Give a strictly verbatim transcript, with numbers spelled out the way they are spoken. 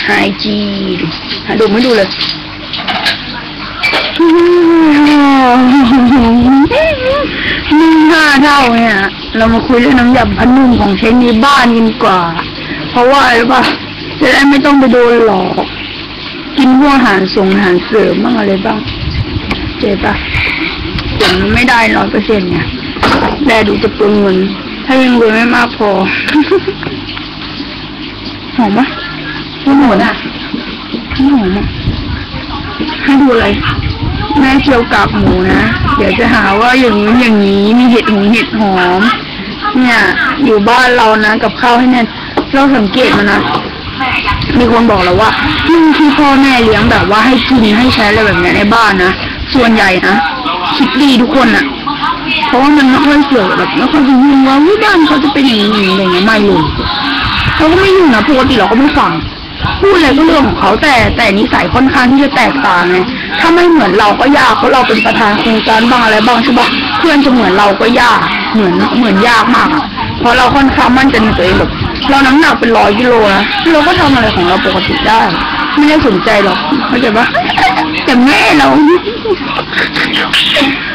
ไอจีดูไม่ดูเลยนึ่งห้าเท่าเนี่ยเรามาคุยเรื่องน้ำยำพนุ่มของใช้ในบ้านกันกว่าเพราะว่าอะไรป่ะจะได้ไม่ต้องไปโดนหลอกกินพวกอาหารส่งอาหารเสริมบ้างอะไรบ้างเจ๊ป่ะผลมันไม่ได้ร้อยเปอร์เซ็นต์เนี่ยแต่ดูจะเปลืองเงินถ้ายังเงินไม่มากพอหอมปะไม่หอมอ่ะไม่หอมอ่ะให้ดูอะไรแม่เจียวกากหมูนะเดี๋ยวจะหาว่าอย่างนี้อย่างนี้มีเห็ดหงเห็ดหอมเนี่ยอยู่บ้านเรานะกับข้าวให้เนี่ยเราสังเกตมานะมีคนบอกแล้วว่าที่พ่อแม่เลี้ยงแบบว่าให้กินให้ใช้อะไรแบบนี้ในบ้านนะส่วนใหญ่นะคิดดีทุกคนอ่ะเพราะว่ามันไม่ค่อยเกี่ยวแบบไม่ค่อยจะยุ่งว่าวิบ้านเขาจะเป็นอย่างนี้อะไรเงี้ยไม่เลยเขาก็ไม่ยุ่งนะปกติเราก็ไม่ฟังพูดอะไรก็เรื่องของเขาแต่แต่นิสัยค่อนข้างที่จะแตกต่างไงถ้าไม่เหมือนเราก็ยากเพราะเราเป็นประธานโครงการบ้างอะไรบ้างใช่ปะเพื่อนจะเหมือนเราก็ยากเหมือนเหมือนยากมากเพราะเราค่อนข้างมั่นใจในตัวเองแบบเราน้ำหนักเป็นร้อยกิโลนะเราก็ทำอะไรของเราปกติได้ไม่ได้สนใจหรอกเข้าใจปะแต่แม่เรา